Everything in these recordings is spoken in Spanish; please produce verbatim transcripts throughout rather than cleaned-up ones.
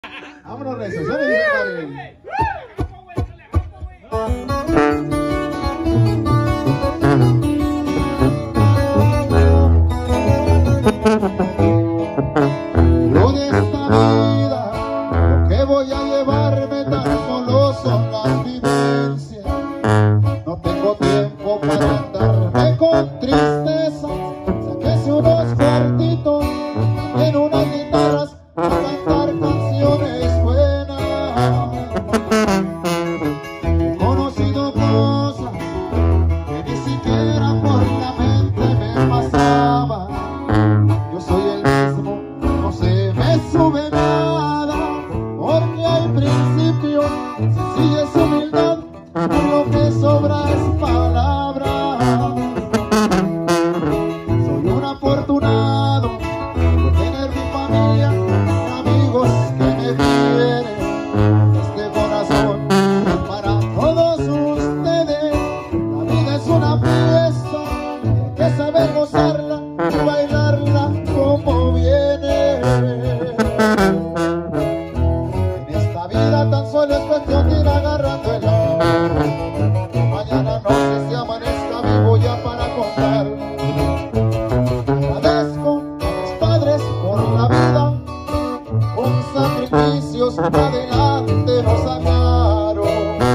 Vámonos, recio. ¿Sabes qué, padre? Lo de esta vida, lo que voy a llevarme tan solo son las vivencias. No tengo tiempo para andarme con tristeza. Sáquese unos cuartitos en unas guitarras a cantar canciones buenas. He conocido cosas que ni siquiera por la mente me pasaban. Yo soy el mismo, no se me sube nada, porque hay principio, sencillez, humildad, y lo que sobra es palabra. Soy un afortunado por tener mi familia, amigos que me quieren. Este corazón es para todos ustedes. La vida es una fiesta, hay que saber gozarla y bailarla como viene. En esta vida tan solo es cuestión de ir agarrando el agua. Mañana no que se amanezca vivo ya para contar. Agradezco a mis padres por la vida, con sacrificios adelante nos sacaron.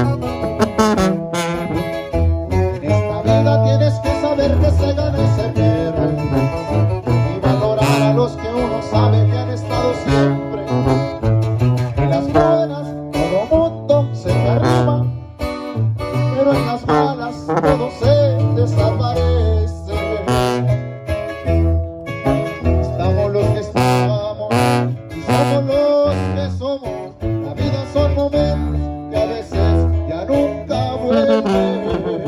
En esta vida tienes que saber que se gana y se pierde, y valorar a los que uno sabe que han estado siempre. En las buenas todo mundo se derrama, pero en las malas todo se desaparece. Estamos los que estamos y somos los que somos. La vida son momentos que a veces ya nunca vuelven.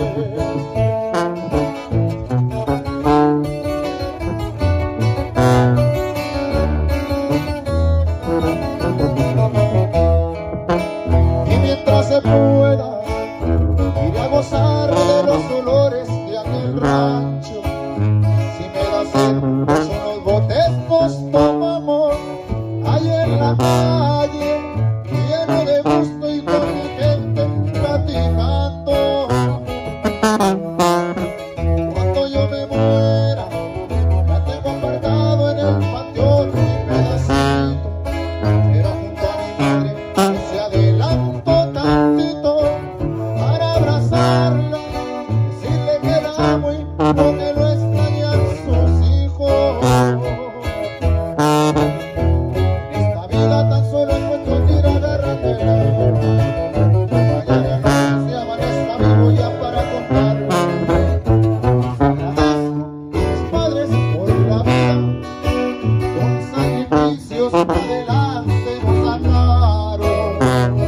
Y mientras se pueda, iré a gozar de los olores de aquel rancho. Si me da sed, pues unos botes nos tomamos ahí en la calle, lleno de gusto y con mi gente platicando. Cuando yo me muera, ya tengo apartado en el patio mi pedacito. Pero junto a mi madre que se adelantó tantito para abrazarla, decirle que la amo y no que lo extrañan sus hijos. En esta vida tan solo es cuestión de ir agarrando el agua. Mañana no se amanezca vivo ya para contar. Agradezco a mis padres por la vida, con sacrificios adelante nos sacaron.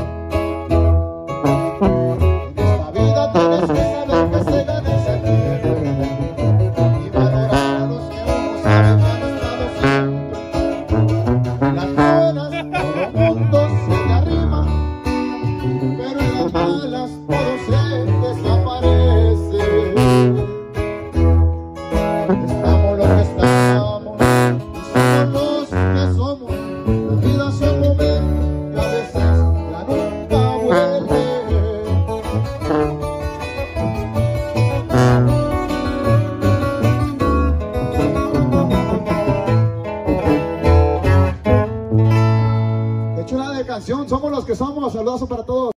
En esta vida tienes que saber que se gana y se pierde, y valorar a los que uno sabe que han estado siempre. En las buenas todo mundo se te arrima, pero en las malas todo se desaparece. Estamos los que estamos y somos los que somos. La vida son momentos que a veces ya nunca vuelven. Qué chula de canción, somos los que somos. Saludos para todos.